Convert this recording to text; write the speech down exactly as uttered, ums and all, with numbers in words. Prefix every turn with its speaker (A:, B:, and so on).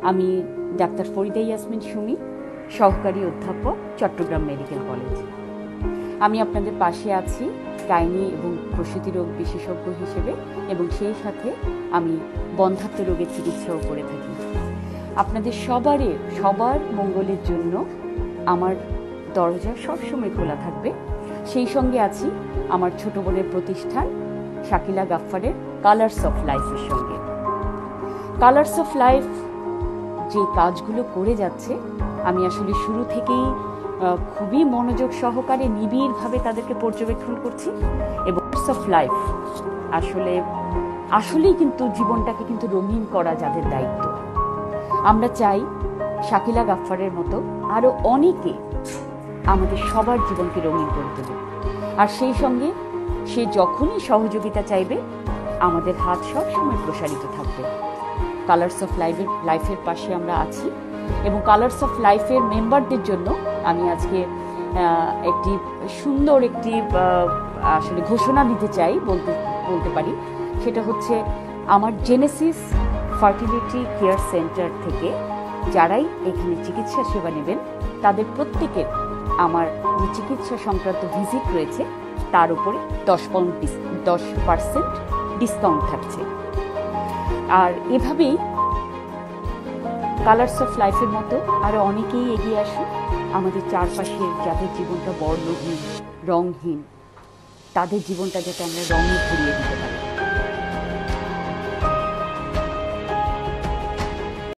A: আমি ডাক্তার ফরিদা ইয়াসমিন সুমি, সহকারী অধ্যাপক, চট্টগ্রাম মেডিকেল কলেজ। আমি আপনাদের পাশে আছি গাইনি এবং প্রসূতি রোগ বিশেষজ্ঞ হিসেবে, এবং সেই সাথে আমি বন্ধ্যাত্ব রোগের চিকিৎসাও করে থাকি। আপনাদের সবারই সবার মঙ্গলের জন্য আমার দরজা সবসময় খোলা থাকবে। সেই সঙ্গে আছি আমার ছোট বোনের প্রতিষ্ঠান শাকিলা গাফফারের কালার্স অফ লাইফের সঙ্গে। কালার্স অফ লাইফ যে কাজগুলো করে যাচ্ছে, আমি আসলে শুরু থেকেই খুবই মনোযোগ সহকারে নিবিড়ভাবে তাদেরকে পর্যবেক্ষণ করছি। এবং কালার্স অফ লাইফ আসলে আসলেই কিন্তু জীবনটাকে কিন্তু রঙিন করা যাদের দায়িত্ব। আমরা চাই শাকিলা গাফফারের মতো আরও অনেকে আমাদের সবার জীবনকে রঙিন করে দেবে। আর সেই সঙ্গে সে যখনই সহযোগিতা চাইবে, আমাদের হাত সবসময় প্রসারিত থাকবে। কালার্স অফ লাইফের লাইফের পাশে আমরা আছি, এবং কালার্স অফ লাইফের মেম্বারদের জন্য আমি আজকে একটি সুন্দর একটি আসলে ঘোষণা দিতে চাই, বলতে বলতে পারি। সেটা হচ্ছে আমার জেনেসিস ফার্টিলিটি কেয়ার সেন্টার থেকে যারাই এখানে চিকিৎসা সেবা নেবেন, তাদের প্রত্যেকের আমার যে চিকিৎসা সংক্রান্ত ভিজিট রয়েছে তার উপরে দশ পাউন্ড দশ পার্সেন্ট ডিসকাউন্ট থাকছে। আর এভাবেই কালার্স অফ লাইফের মতো আরও অনেকেই এগিয়ে আসুন। আমাদের চারপাশের যাদের জীবনটা বর্ণহীন, রঙহীন, তাদের জীবনটা যাতে আমরা রঙে ভরিয়ে দিতে